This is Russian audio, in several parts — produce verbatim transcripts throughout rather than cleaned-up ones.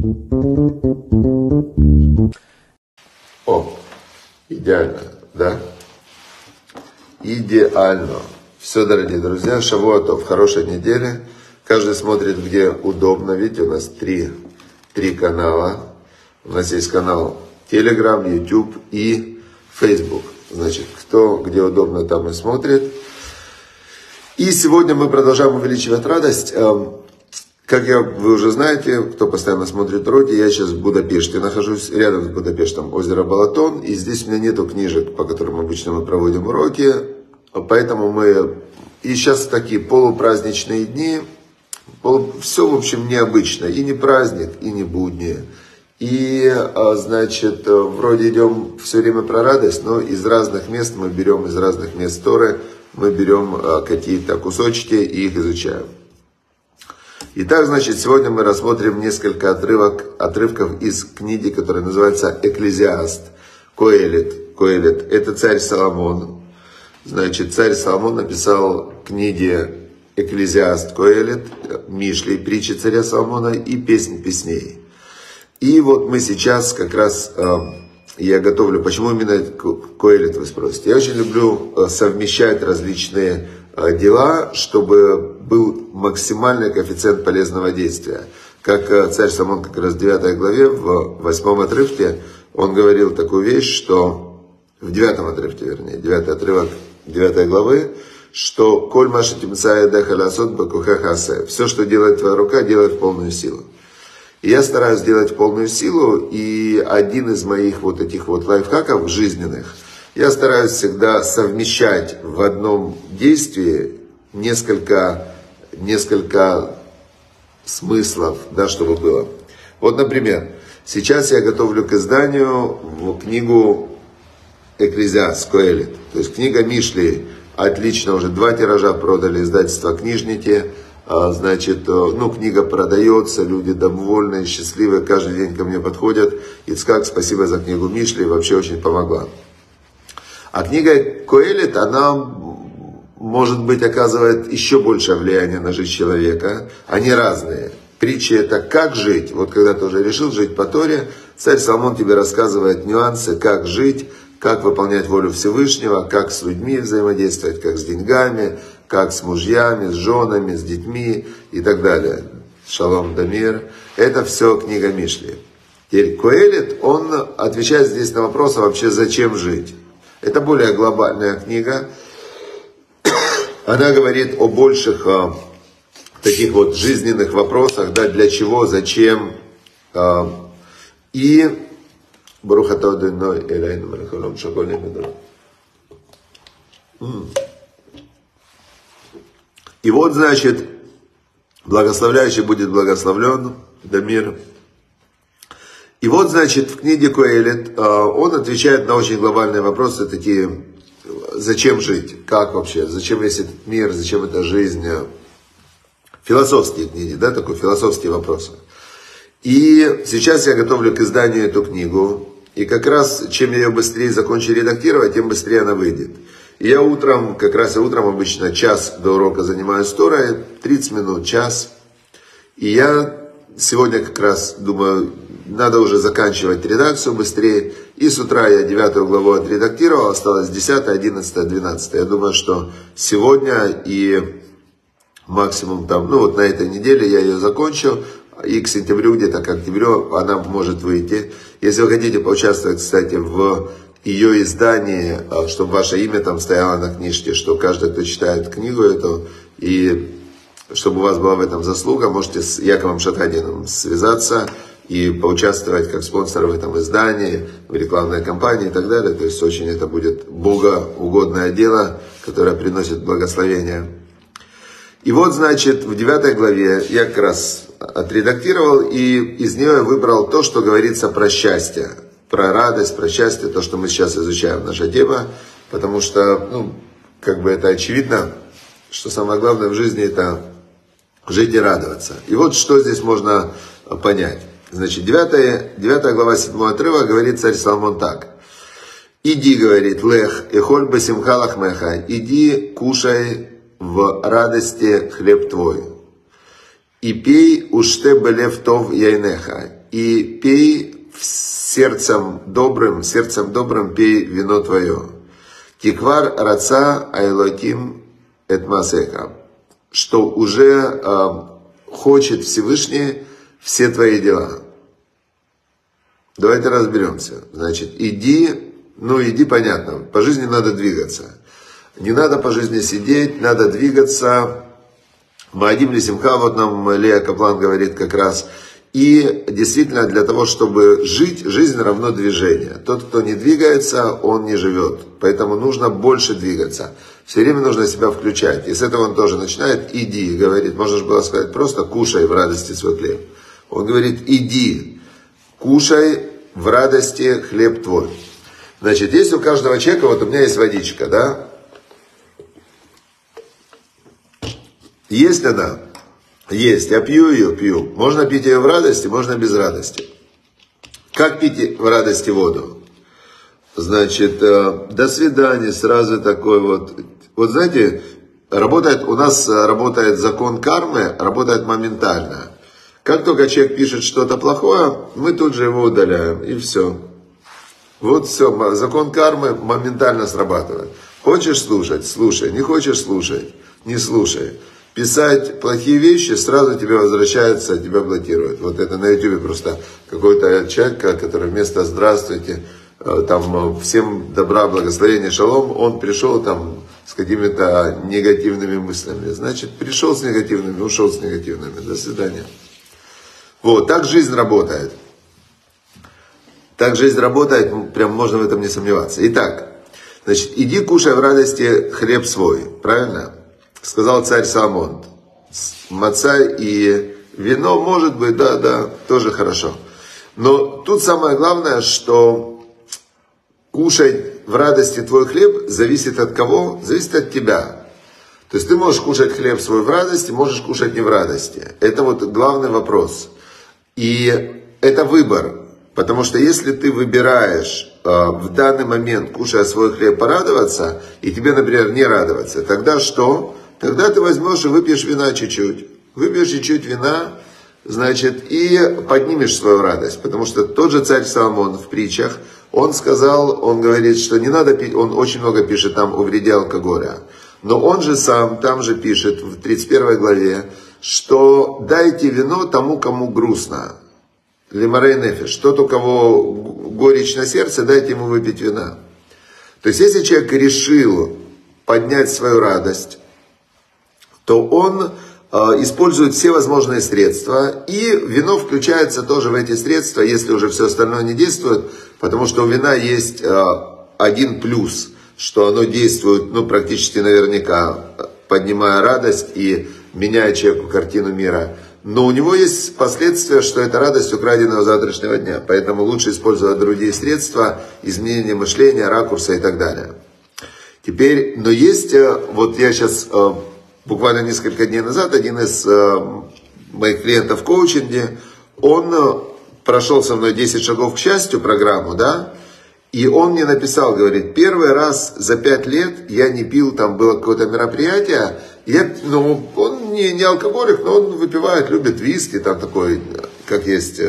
О, идеально, да? Идеально. Все, дорогие друзья, Шавуа Тов, хорошей недели. Каждый смотрит, где удобно. Видите, у нас три, три канала. У нас есть канал Telegram, YouTube и Facebook. Значит, кто где удобно, там и смотрит. И сегодня мы продолжаем увеличивать радость. Как я, вы уже знаете, кто постоянно смотрит уроки, я сейчас в Будапеште нахожусь, рядом с Будапештом озеро Балатон. И здесь у меня нету книжек, по которым обычно мы проводим уроки. Поэтому мы... И сейчас такие полупраздничные дни. Полу... Все, в общем, необычно. И не праздник, и не будни. И, значит, вроде идем все время про радость, но из разных мест мы берем, из разных мест Торы, мы берем какие-то кусочки и их изучаем. Итак, значит, сегодня мы рассмотрим несколько отрывок, отрывков из книги, которая называется «Экклезиаст», Коэлет. Коэлет – это царь Соломон. Значит, царь Соломон написал книги «Экклезиаст», Коэлет, Мишли, притчи царя Соломона и песнь песней. И вот мы сейчас как раз, э, я готовлю, почему именно Коэлет, вы спросите. Я очень люблю совмещать различные э, дела, чтобы был максимальный коэффициент полезного действия. Как э, царь Соломон как раз в девятой главе, в восьмом отрывке, он говорил такую вещь, что, в девятом отрывке, вернее, девятый отрывок девятой главы, что «Коль маша тимцая дахалясот бакухахасе», все, что делает твоя рука, делает в полную силу. И я стараюсь делать в полную силу, и один из моих вот этих вот лайфхаков жизненных, я стараюсь всегда совмещать в одном действии несколько, несколько смыслов, да, чтобы было. Вот, например, сейчас я готовлю к изданию книгу «Экклезиаст», Коэлет, то есть книга Мишли, отлично, уже два тиража продали, издательство «Книжники». Значит, ну, книга продается, люди довольны, счастливы, каждый день ко мне подходят. Ицхак, спасибо за книгу Мишли, вообще очень помогла. А книга Коэлет, она, может быть, оказывает еще большее влияние на жизнь человека. Они разные. Притчи — это как жить. Вот когда ты уже решил жить по Торе, царь Соломон тебе рассказывает нюансы, как жить, как выполнять волю Всевышнего, как с людьми взаимодействовать, как с деньгами, как с мужьями, с женами, с детьми и так далее. Шалом Дамир. Это все книга Мишли. Теперь Коэлет, он отвечает здесь на вопрос, а вообще зачем жить. Это более глобальная книга. Она говорит о больших о, таких вот жизненных вопросах, да, для чего, зачем. Э, и И вот, значит, благословляющий будет благословлен, Дамир. И вот, значит, в книге Коэлет он отвечает на очень глобальные вопросы, такие, зачем жить, как вообще, зачем весь этот мир, зачем эта жизнь. Философские книги, да, такой философские вопросы. И сейчас я готовлю к изданию эту книгу. И как раз, чем я ее быстрее закончу редактировать, тем быстрее она выйдет. И я утром, как раз я утром обычно час до урока занимаюсь Торой, тридцать минут, час. И я сегодня как раз думаю, надо уже заканчивать редакцию быстрее. И с утра я девятую главу отредактировал, осталось десятая, одиннадцатая, двенадцатая. Я думаю, что сегодня и максимум там, ну вот на этой неделе я ее закончу. И к сентябрю, где-то к октябрю она может выйти. Если вы хотите поучаствовать, кстати, в ее издании, чтобы ваше имя там стояло на книжке, что каждый, кто читает книгу эту, и чтобы у вас была в этом заслуга, можете с Яковом Шатхадином связаться и поучаствовать как спонсор в этом издании, в рекламной кампании и так далее. То есть очень это будет богоугодное дело, которое приносит благословение. И вот, значит, в девятой главе я как раз отредактировал, и из нее я выбрал то, что говорится про счастье, про радость, про счастье, то, что мы сейчас изучаем, наша тема, потому что, ну, как бы это очевидно, что самое главное в жизни это жить и радоваться. И вот что здесь можно понять. Значит, девятая, девятая глава, седьмой отрывок, говорит царь Соломон так. «Иди, говорит, лех, эхоль басимха лахмеха, иди, кушай в радости хлеб твой». И пей уште белев тов яйнеха. И пей сердцем добрым, сердцем добрым пей вино твое. Тиквар раца айлоким этмасеха. Что уже э, хочет Всевышний все твои дела. Давайте разберемся. Значит, иди, ну иди понятно, по жизни надо двигаться. Не надо по жизни сидеть, надо двигаться. Маадим лисимха, вот нам Лея Каплан говорит как раз. И действительно для того, чтобы жить, жизнь равно движение. Тот, кто не двигается, он не живет. Поэтому нужно больше двигаться. Все время нужно себя включать. И с этого он тоже начинает. Иди, говорит, можно же было сказать просто кушай в радости свой хлеб. Он говорит, иди, кушай в радости хлеб твой. Значит, есть у каждого человека, вот у меня есть водичка, да? Есть она? Есть. Я пью ее, пью. Можно пить ее в радости, можно без радости. Как пить в радости воду? Значит, до свидания, сразу такой вот. Вот знаете, работает, у нас работает закон кармы, работает моментально. Как только человек пишет что-то плохое, мы тут же его удаляем, и все. Вот все, закон кармы моментально срабатывает. Хочешь слушать? Слушай. Не хочешь слушать? Не слушай. Писать плохие вещи, сразу тебе возвращается, тебя блокируют. Вот это на ютубе просто какой-то человек, который вместо «здравствуйте», там «всем добра, благословения, шалом», он пришел там с какими-то негативными мыслями. Значит, пришел с негативными, ушел с негативными. До свидания. Вот, так жизнь работает. Так жизнь работает, прям можно в этом не сомневаться. Итак, значит, иди кушай в радости хлеб свой, правильно? Сказал царь Соломон. Маца и вино, может быть, да, да, тоже хорошо. Но тут самое главное, что кушать в радости твой хлеб зависит от кого? Зависит от тебя. То есть ты можешь кушать хлеб свой в радости, можешь кушать не в радости. Это вот главный вопрос. И это выбор. Потому что если ты выбираешь э, в данный момент, кушая свой хлеб, порадоваться, и тебе, например, не радоваться, тогда что? Тогда ты возьмешь и выпьешь вина чуть-чуть. Выпьешь чуть-чуть вина, значит, и поднимешь свою радость. Потому что тот же царь Соломон в притчах, он сказал, он говорит, что не надо пить, он очень много пишет там о вреде алкоголя. Но он же сам там же пишет в тридцать первой главе, что дайте вино тому, кому грустно. Лемарей нефиш. Тот, у кого горечь на сердце, дайте ему выпить вина. То есть, если человек решил поднять свою радость, то он э, использует все возможные средства, и вино включается тоже в эти средства, если уже все остальное не действует, потому что у вина есть э, один плюс, что оно действует, ну, практически наверняка, поднимая радость и меняя человеку картину мира. Но у него есть последствия, что это радость украденного завтрашнего дня. Поэтому лучше использовать другие средства, изменение мышления, ракурса и так далее. Теперь, но есть, вот я сейчас, буквально несколько дней назад, один из моих клиентов в коучинге, он прошел со мной десять шагов к счастью программу, да, и он мне написал, говорит, первый раз за пять лет я не пил, там было какое-то мероприятие, я, ну, он не, не алкоголик, но он выпивает, любит виски, там такой, как есть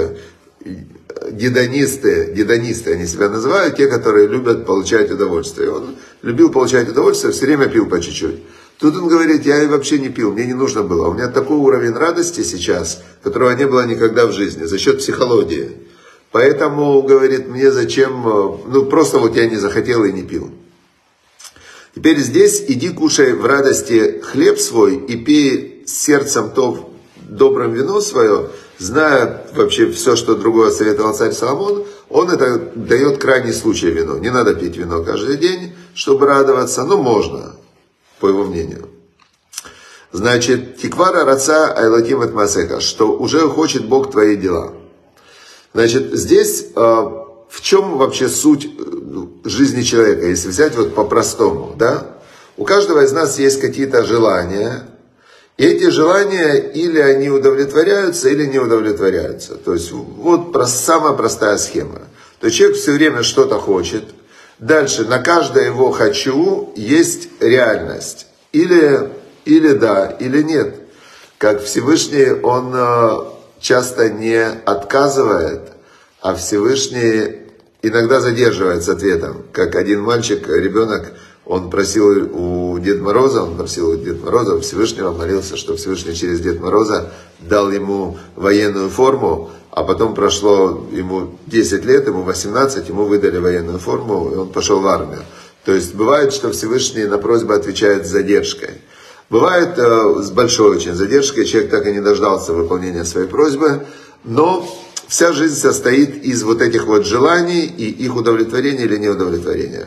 гедонисты, гедонисты они себя называют, те, которые любят получать удовольствие. Он любил получать удовольствие, все время пил по чуть-чуть. Тут он говорит, я вообще не пил, мне не нужно было. У меня такой уровень радости сейчас, которого не было никогда в жизни, за счет психологии. Поэтому, говорит, мне зачем, ну просто вот я не захотел и не пил. Теперь здесь иди кушай в радости хлеб свой и пей сердцем то добрым вино свое, зная вообще все, что другое советовал царь Соломон, он это дает крайний случай вино. Не надо пить вино каждый день, чтобы радоваться, но можно, по его мнению. Значит, тиквара раца айлатим эт масеха, что уже хочет Бог твои дела. Значит, здесь э, в чем вообще суть жизни человека, если взять вот по-простому, да? У каждого из нас есть какие-то желания, и эти желания или они удовлетворяются, или не удовлетворяются. То есть вот самая простая схема. То есть человек все время что-то хочет, дальше на каждое его «хочу» есть реальность. Или, или да, или нет. как Всевышний, он часто не отказывает, а Всевышний иногда задерживает с ответом. Как один мальчик, ребенок, он просил у Деда Мороза, он просил у Деда Мороза, у Всевышнего молился, что Всевышний через Деда Мороза дал ему военную форму, а потом прошло ему десять лет, ему восемнадцать, ему выдали военную форму, и он пошел в армию. То есть бывает, что Всевышний на просьбу отвечает с задержкой. Бывает э, с большой очень задержкой, человек так и не дождался выполнения своей просьбы, но вся жизнь состоит из вот этих вот желаний и их удовлетворения или неудовлетворения.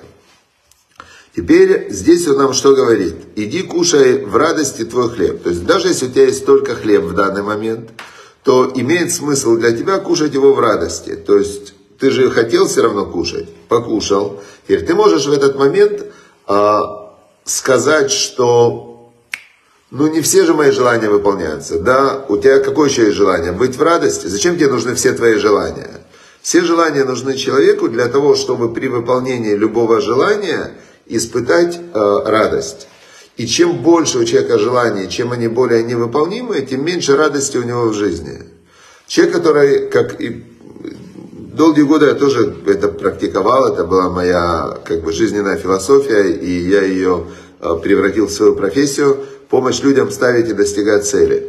Теперь здесь он нам что говорит? Иди кушай в радости твой хлеб. То есть даже если у тебя есть только хлеб в данный момент, то имеет смысл для тебя кушать его в радости. То есть ты же хотел все равно кушать, покушал. Теперь ты можешь в этот момент а, сказать, что ну не все же мои желания выполняются. Да, у тебя какое еще есть желание? Быть в радости? Зачем тебе нужны все твои желания? Все желания нужны человеку для того, чтобы при выполнении любого желания испытать э, радость. И чем больше у человека желаний, чем они более невыполнимые, тем меньше радости у него в жизни. Человек, который, как и долгие годы я тоже это практиковал, это была моя как бы жизненная философия, и я ее э, превратил в свою профессию, помощь людям ставить и достигать цели.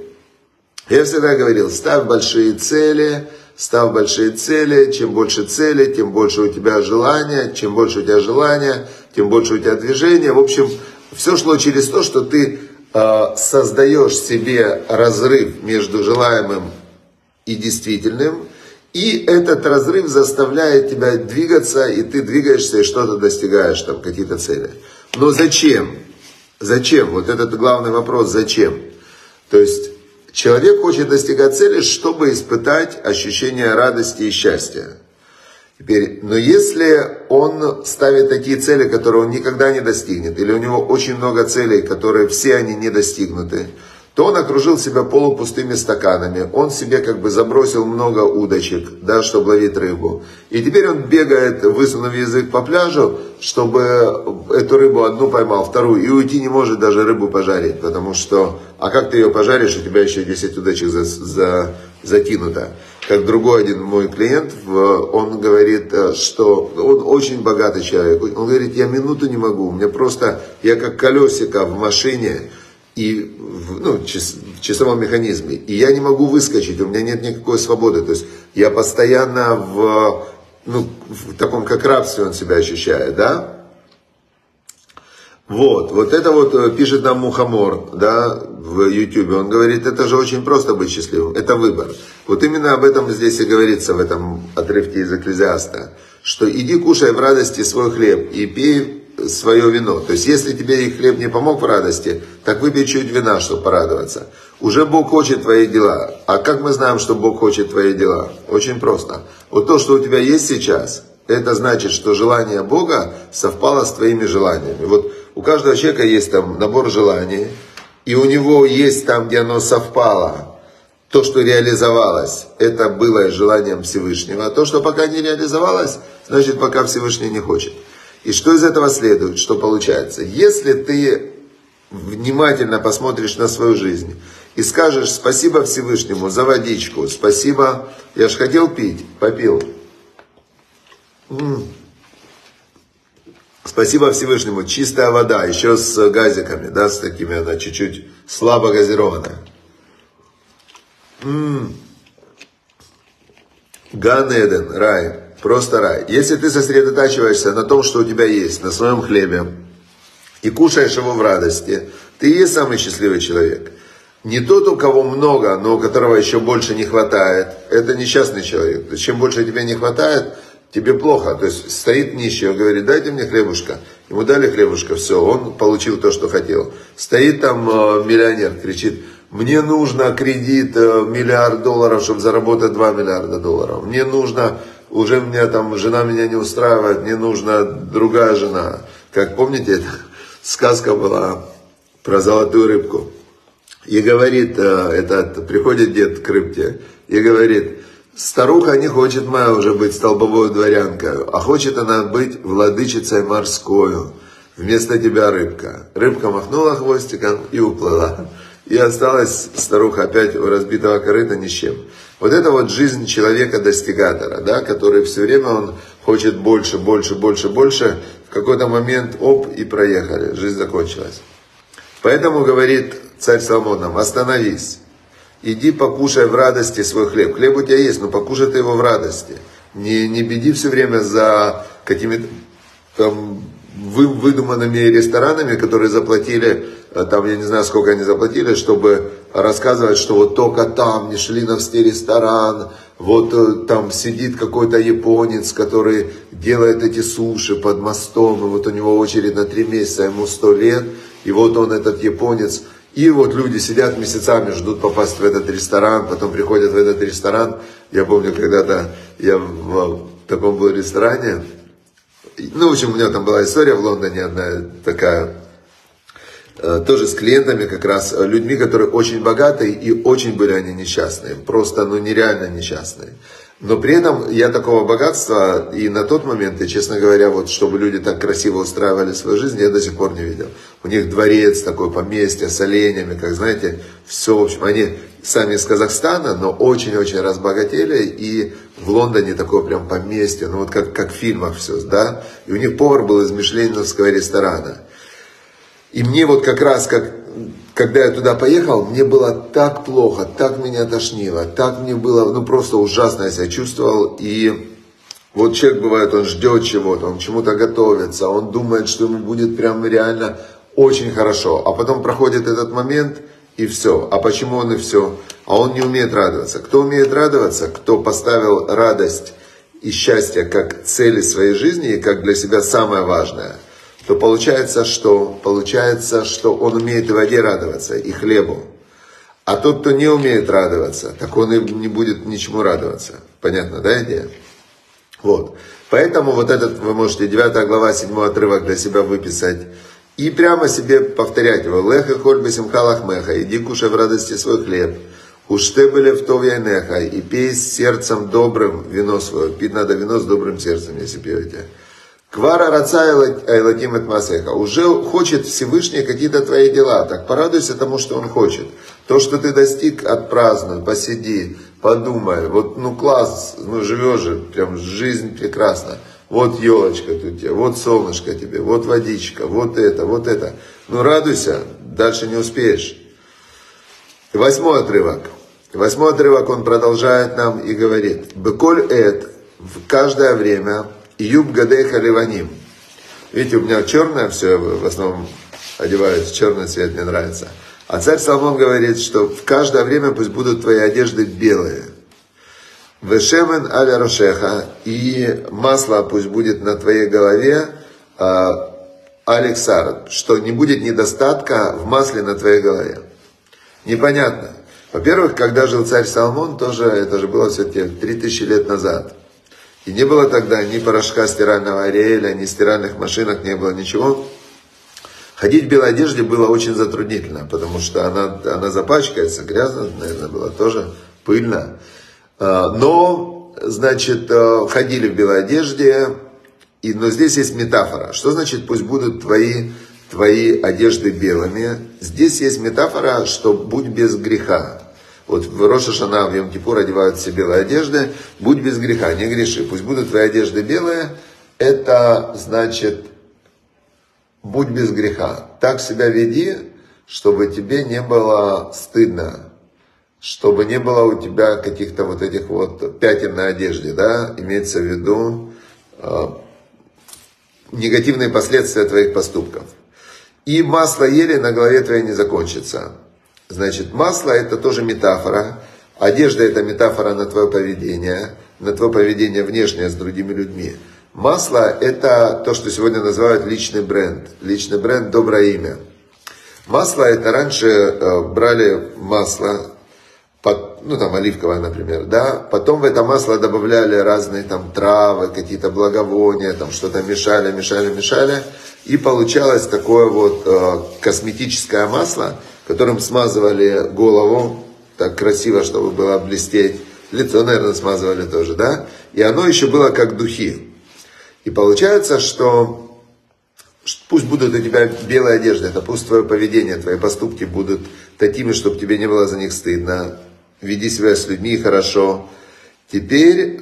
Я всегда говорил, ставь большие цели, ставь большие цели, чем больше цели, тем больше у тебя желания, чем больше у тебя желания, тем больше у тебя движения. В общем, все шло через то, что ты э, создаешь себе разрыв между желаемым и действительным, и этот разрыв заставляет тебя двигаться, и ты двигаешься и что-то достигаешь, там какие-то цели. Но зачем? Зачем? Вот этот главный вопрос, зачем? То есть человек хочет достигать цели, чтобы испытать ощущение радости и счастья. Теперь, но если он ставит такие цели, которые он никогда не достигнет, или у него очень много целей, которые все они не достигнуты, то он окружил себя полупустыми стаканами, он себе как бы забросил много удочек, да, чтобы ловить рыбу. И теперь он бегает, высунув язык по пляжу, чтобы эту рыбу одну поймал, вторую, и уйти не может даже рыбу пожарить, потому что, а как ты ее пожаришь, у тебя еще десять удочек за, за, закинуто. Как другой один мой клиент, он говорит, что он очень богатый человек, он говорит, я минуту не могу, у меня просто, я как колесико в машине, и ну, в часовом механизме. И я не могу выскочить, у меня нет никакой свободы. То есть я постоянно в, ну, в таком как рабстве он себя ощущает, да? Вот, вот это вот пишет нам Мухомор, да, в Ютубе. Он говорит, это же очень просто быть счастливым, это выбор. Вот именно об этом здесь и говорится в этом отрывке из Экклезиаста, что иди кушай в радости свой хлеб и пей свое вино. То есть, если тебе и хлеб не помог в радости, так выпей чуть вина, чтобы порадоваться. Уже Бог хочет твои дела. А как мы знаем, что Бог хочет твои дела? Очень просто. Вот то, что у тебя есть сейчас, это значит, что желание Бога совпало с твоими желаниями. Вот у каждого человека есть там набор желаний, и у него есть там, где оно совпало, то, что реализовалось, это было желанием Всевышнего. А то, что пока не реализовалось, значит, пока Всевышний не хочет. И что из этого следует, что получается? Если ты внимательно посмотришь на свою жизнь и скажешь спасибо Всевышнему за водичку, спасибо, я же хотел пить, попил. М-м. Спасибо Всевышнему, чистая вода, еще с газиками, да, с такими, она чуть-чуть слабо газированная. М-м. Ган-Эден, рай. Просто рай. Если ты сосредотачиваешься на том, что у тебя есть, на своем хлебе, и кушаешь его в радости, ты и есть самый счастливый человек. Не тот, у кого много, но у которого еще больше не хватает, это несчастный человек. То есть, чем больше тебе не хватает, тебе плохо. То есть стоит нищий, он говорит, дайте мне хлебушка. Ему дали хлебушка, все, он получил то, что хотел. Стоит там э, миллионер, кричит, мне нужно кредит э, миллиард долларов, чтобы заработать два миллиарда долларов. Мне нужно... Уже меня там, жена меня не устраивает, мне нужна другая жена. Как помните, это сказка была про золотую рыбку. И говорит, этот, приходит дед к рыбке и говорит, старуха не хочет моя уже быть столбовой дворянкой, а хочет она быть владычицей морскою. Вместо тебя рыбка. Рыбка махнула хвостиком и уплыла. И осталась старуха опять у разбитого корыта ни с чем. Вот это вот жизнь человека-достигатора, да, который все время он хочет больше, больше, больше, больше. В какой-то момент, оп, и проехали, жизнь закончилась. Поэтому говорит царь Соломон нам: остановись, иди покушай в радости свой хлеб. Хлеб у тебя есть, но покушай ты его в радости. Не, не беди все время за какими-то там вы, выдуманными ресторанами, которые заплатили, там я не знаю, сколько они заплатили, чтобы рассказывать, что вот только там Мишленовский ресторан, вот там сидит какой-то японец, который делает эти суши под мостом, и вот у него очередь на три месяца, ему сто лет, и вот он этот японец. И вот люди сидят месяцами, ждут попасть в этот ресторан, потом приходят в этот ресторан. Я помню, когда-то я в таком был ресторане. Ну, в общем, у меня там была история в Лондоне одна такая, тоже с клиентами как раз, людьми, которые очень богатые и очень были они несчастные, просто, ну, нереально несчастные. Но при этом я такого богатства и на тот момент, и, честно говоря, вот чтобы люди так красиво устраивали свою жизнь, я до сих пор не видел. У них дворец такой, поместье с оленями, как знаете, все, в общем, они сами из Казахстана, но очень-очень разбогатели, и в Лондоне такое прям поместье, ну вот как, как в фильмах все, да, и у них повар был из мишленовского ресторана. И мне вот как раз, как, когда я туда поехал, мне было так плохо, так меня тошнило, так мне было, ну просто ужасно я себя чувствовал. И вот человек бывает, он ждет чего-то, он к чему-то готовится, он думает, что ему будет прям реально очень хорошо. А потом проходит этот момент, и все. А почему он и все? А он не умеет радоваться. Кто умеет радоваться? Кто поставил радость и счастье как цели своей жизни и как для себя самое важное, то получается, что получается, что он умеет и воде радоваться, и хлебу. А тот, кто не умеет радоваться, так он и не будет ничему радоваться. Понятно, да, идея? Вот. Поэтому вот этот, вы можете девятая глава, седьмой отрывок для себя выписать. И прямо себе повторять его. Леха хольбе симхалах меха, иди кушай в радости свой хлеб. Уште были в то вяйнеха, и пей с сердцем добрым вино свое. Пить надо вино с добрым сердцем, если пьете. Квара раца айлатим эт масеха. Уже хочет Всевышний какие-то твои дела. Так порадуйся тому, что он хочет. То, что ты достиг, отпразднуй, посиди, подумай. Вот, ну класс, ну живешь же, прям жизнь прекрасна. Вот елочка тут тебе, вот солнышко тебе, вот водичка, вот это, вот это. Ну радуйся, дальше не успеешь. Восьмой отрывок. Восьмой отрывок он продолжает нам и говорит. Беколь эт, в каждое время, Юб гадеха ливаним. Видите, у меня черное все, в основном одеваюсь, черный цвет мне нравится. А царь Соломон говорит, что в каждое время пусть будут твои одежды белые. Вешемен аля рошеха, и масло пусть будет на твоей голове, Алексар, что не будет недостатка в масле на твоей голове. Непонятно. Во-первых, когда жил царь Соломон, тоже это же было все-таки три тысячи лет назад. И не было тогда ни порошка стирального Ариэля, ни стиральных машинок, не было ничего. Ходить в белой одежде было очень затруднительно, потому что она, она запачкается, грязно, наверное, было тоже пыльно. Но, значит, ходили в белой одежде, и, но здесь есть метафора. Что значит, пусть будут твои, твои одежды белыми? Здесь есть метафора, что будь без греха. Вот в Рош ха-Шана, в Йом-Кипур одевают все белые одежды. Будь без греха, не греши. Пусть будут твои одежды белые. Это значит, будь без греха. Так себя веди, чтобы тебе не было стыдно. Чтобы не было у тебя каких-то вот этих вот пятен на одежде, да, имеется в виду э, негативные последствия твоих поступков. И масло ели, на голове твоей не закончится. Значит, масло это тоже метафора, одежда это метафора на твое поведение, на твое поведение внешнее с другими людьми. Масло это то, что сегодня называют личный бренд, личный бренд, доброе имя. Масло это раньше э, брали масло, ну там оливковое, например, да, потом в это масло добавляли разные там травы, какие-то благовония, там что-то мешали, мешали, мешали, и получалось такое вот э, косметическое масло, которым смазывали голову, так красиво, чтобы было блестеть, лицо, наверное, смазывали тоже, да, и оно еще было как духи. И получается, что пусть будут у тебя белые одежды, это пусть твое поведение, твои поступки будут такими, чтобы тебе не было за них стыдно. Веди себя с людьми хорошо. Теперь,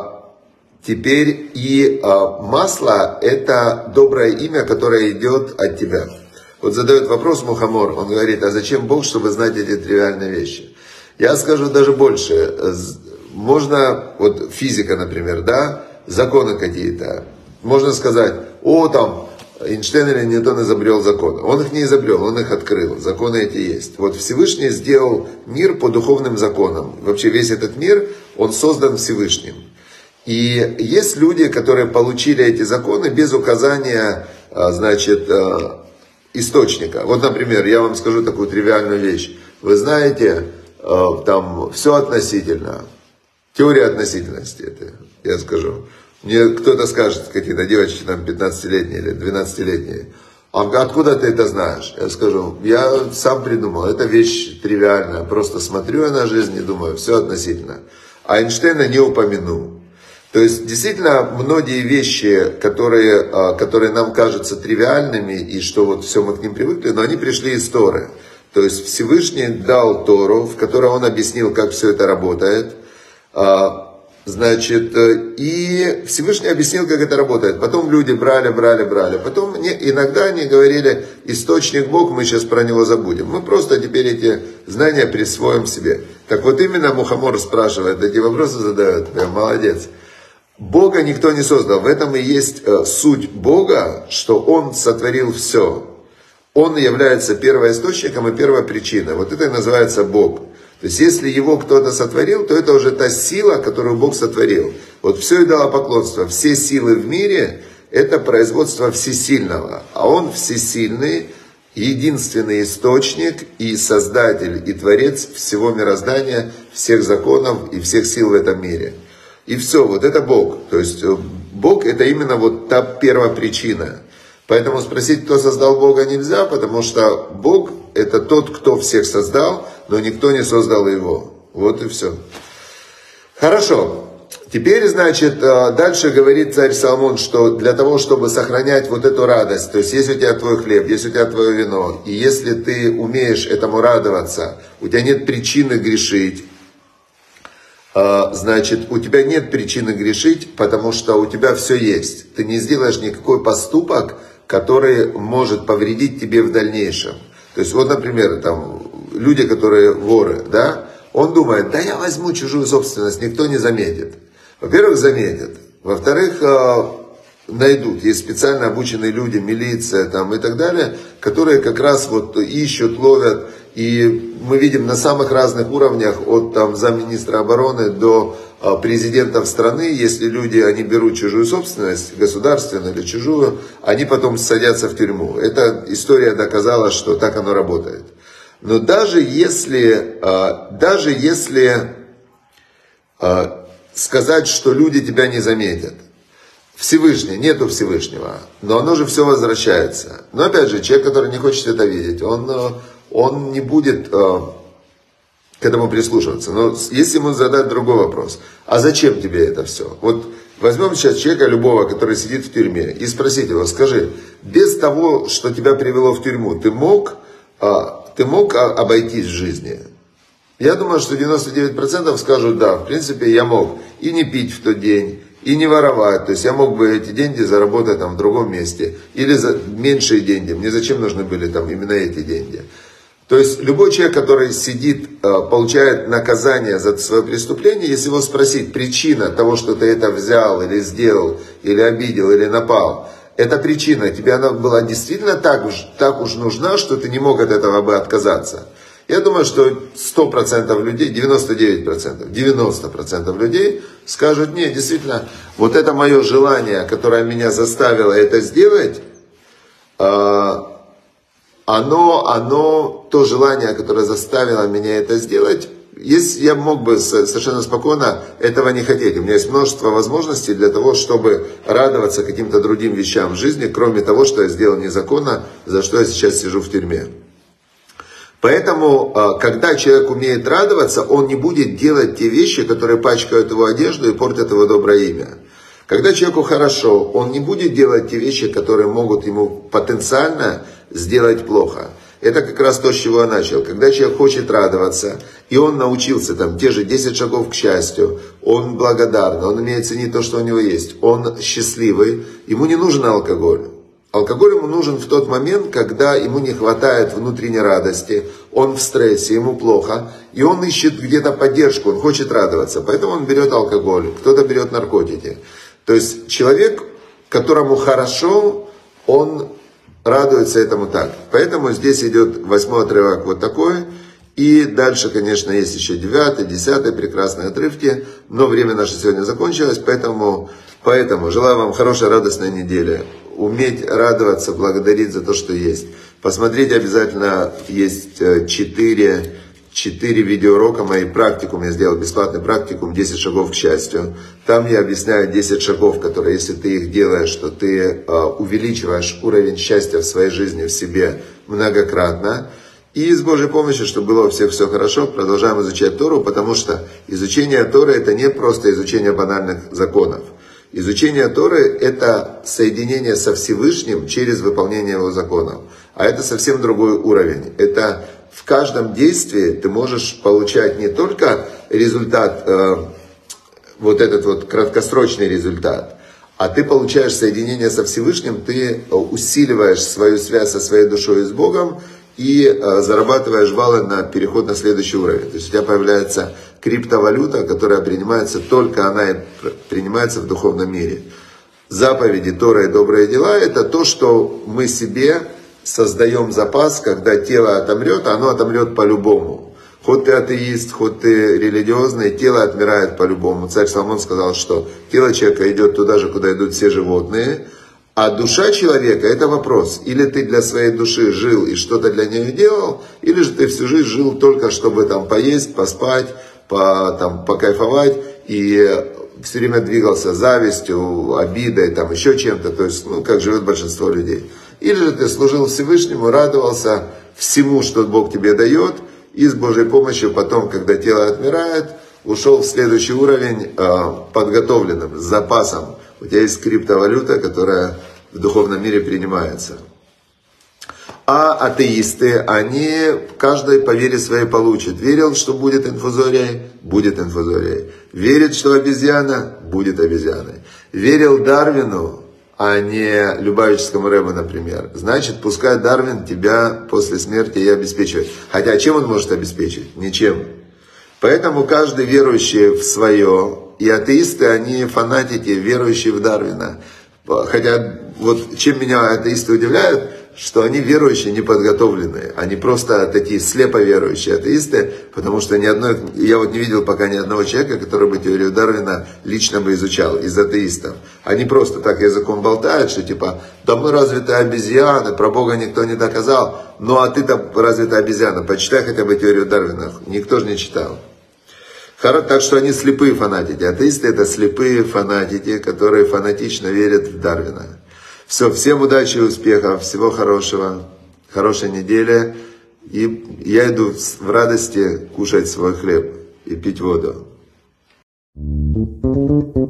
теперь и масло – это доброе имя, которое идет от тебя. Вот задает вопрос Мухаммор, он говорит, а зачем Бог, чтобы знать эти тривиальные вещи? Я скажу даже больше. Можно, вот физика, например, да, законы какие-то. Можно сказать, о, там, Эйнштейн или Ньютон изобрел законы. Он их не изобрел, он их открыл. Законы эти есть. Вот Всевышний сделал мир по духовным законам. Вообще весь этот мир, он создан Всевышним. И есть люди, которые получили эти законы без указания, значит, источника. Вот, например, я вам скажу такую тривиальную вещь. Вы знаете, там все относительно. Теория относительности, это я скажу. Мне кто-то скажет, какие-то девочки там пятнадцатилетние или двенадцатилетние, а откуда ты это знаешь? Я скажу, я сам придумал, это вещь тривиальная, просто смотрю я на жизнь и думаю, все относительно. А Эйнштейна не упомяну. То есть, действительно, многие вещи, которые, которые нам кажутся тривиальными, и что вот все мы к ним привыкли, но они пришли из Торы. То есть, Всевышний дал Тору, в которой он объяснил, как все это работает. Значит, и Всевышний объяснил, как это работает. Потом люди брали, брали, брали. Потом иногда они говорили, источник Бог, мы сейчас про него забудем. Мы просто теперь эти знания присвоим себе. Так вот именно Мухаммор спрашивает, эти вопросы задает. Прям молодец. Бога никто не создал. В этом и есть суть Бога, что Он сотворил все. Он является первоисточником и первопричиной. Вот это и называется Бог. То есть, если его кто-то сотворил, то это уже та сила, которую Бог сотворил. Вот все идолопоклонство, все силы в мире – это производство всесильного. А он всесильный, единственный источник и создатель, и творец всего мироздания, всех законов и всех сил в этом мире. И все, вот это Бог. То есть, Бог – это именно вот та первопричина. Поэтому спросить, кто создал Бога, нельзя, потому что Бог – это тот, кто всех создал, но никто не создал его. Вот и все. Хорошо. Теперь, значит, дальше говорит царь Соломон, что для того, чтобы сохранять вот эту радость, то есть есть у тебя твой хлеб, есть у тебя твое вино, и если ты умеешь этому радоваться, у тебя нет причины грешить, значит, у тебя нет причины грешить, потому что у тебя все есть. Ты не сделаешь никакой поступок, который может повредить тебе в дальнейшем. То есть, вот, например, там, люди, которые воры, да, он думает, да я возьму чужую собственность, никто не заметит. Во-первых, заметят. Во-вторых, найдут. Есть специально обученные люди, милиция там, и так далее, которые как раз вот ищут, ловят. И мы видим на самых разных уровнях, от там, замминистра обороны до а, президентов страны, если люди, они берут чужую собственность, государственную или чужую, они потом садятся в тюрьму. Эта история доказала, что так оно работает. Но даже если, а, даже если а, сказать, что люди тебя не заметят, Всевышний, нету Всевышнего, но оно же все возвращается. Но опять же, человек, который не хочет это видеть, он... он не будет э, к этому прислушиваться. Но если ему задать другой вопрос, а зачем тебе это все? Вот возьмем сейчас человека любого, который сидит в тюрьме, и спросить его, скажи, без того, что тебя привело в тюрьму, ты мог, э, ты мог обойтись в жизни? Я думаю, что девяносто девять процентов скажут, да, в принципе, я мог и не пить в тот день, и не воровать. То есть я мог бы эти деньги заработать там в другом месте. Или за меньшие деньги. Мне зачем нужны были там именно эти деньги? То есть любой человек, который сидит, получает наказание за свое преступление, если его спросить, причина того, что ты это взял, или сделал, или обидел, или напал, эта причина, тебе она была действительно так уж, так уж нужна, что ты не мог от этого бы отказаться. Я думаю, что сто процентов людей, девяносто девять процентов, девяносто процентов людей скажут, нет, действительно, вот это мое желание, которое меня заставило это сделать, Оно, оно, то желание, которое заставило меня это сделать, если я мог бы совершенно спокойно этого не хотеть. У меня есть множество возможностей для того, чтобы радоваться каким-то другим вещам в жизни, кроме того, что я сделал незаконно, за что я сейчас сижу в тюрьме. Поэтому, когда человек умеет радоваться, он не будет делать те вещи, которые пачкают его одежду и портят его доброе имя. Когда человеку хорошо, он не будет делать те вещи, которые могут ему потенциально сделать плохо. Это как раз то, с чего я начал. Когда человек хочет радоваться, и он научился там те же десять шагов к счастью, он благодарный, он умеет ценить то, что у него есть, он счастливый, ему не нужен алкоголь. Алкоголь ему нужен в тот момент, когда ему не хватает внутренней радости, он в стрессе, ему плохо, и он ищет где-то поддержку, он хочет радоваться, поэтому он берет алкоголь, кто-то берет наркотики. То есть человек, которому хорошо, он радуется этому так. Поэтому здесь идет восьмой отрывок вот такой. И дальше, конечно, есть еще девятый, десятый прекрасные отрывки. Но время наше сегодня закончилось. Поэтому, поэтому желаю вам хорошей, радостной недели. Уметь радоваться, благодарить за то, что есть. Посмотрите обязательно, есть четыре... Четыре видеоурока моей практикум, я сделал бесплатный практикум десять шагов к счастью. Там я объясняю десять шагов, которые, если ты их делаешь, то ты э, увеличиваешь уровень счастья в своей жизни, в себе многократно. И с Божьей помощью, чтобы было у всех все хорошо, продолжаем изучать Тору, потому что изучение Торы это не просто изучение банальных законов. Изучение Торы это соединение со Всевышним через выполнение его законов. А это совсем другой уровень. Это в каждом действии ты можешь получать не только результат, э, вот этот вот краткосрочный результат, а ты получаешь соединение со Всевышним, ты усиливаешь свою связь со своей душой и с Богом и э, зарабатываешь баллы на переход на следующий уровень. То есть у тебя появляется криптовалюта, которая принимается, только она принимается в духовном мире. Заповеди, Тора и добрые дела – это то, что мы себе создаем запас, когда тело отомрет, а оно отомрет по-любому. Хоть ты атеист, хоть ты религиозный, тело отмирает по-любому. Царь Соломон сказал, что тело человека идет туда же, куда идут все животные, а душа человека – это вопрос. Или ты для своей души жил и что-то для нее делал, или же ты всю жизнь жил только, чтобы там поесть, поспать, по, там, покайфовать, и все время двигался завистью, обидой, там, еще чем-то, то есть, ну, как живет большинство людей. Или же ты служил Всевышнему, радовался всему, что Бог тебе дает, и с Божьей помощью потом, когда тело отмирает, ушел в следующий уровень э, подготовленным, с запасом. У тебя есть криптовалюта, которая в духовном мире принимается. А атеисты, они каждый по вере своей получит. Верил, что будет инфузорией, будет инфузорией. Верит, что обезьяна, будет обезьяной. Верил Дарвину, а не Любавическому Рэбе, например. Значит, пускай Дарвин тебя после смерти и обеспечивает. Хотя чем он может обеспечить? Ничем. Поэтому каждый верующий в свое, и атеисты, они фанатики, верующие в Дарвина. Хотя, вот чем меня атеисты удивляют, что они верующие неподготовленные, они просто такие слепо верующие атеисты, потому что ни одной, я вот не видел пока ни одного человека, который бы теорию Дарвина лично бы изучал из атеистов. Они просто так языком болтают, что типа, да мы развитые обезьяны, про Бога никто не доказал, ну а ты-то развитая обезьяна, почитай хотя бы теорию Дарвина, никто же не читал. Так что они слепые фанатики, атеисты это слепые фанатики, которые фанатично верят в Дарвина. Все, всем удачи и успехов, всего хорошего, хорошей недели. И я иду в радости кушать свой хлеб и пить воду.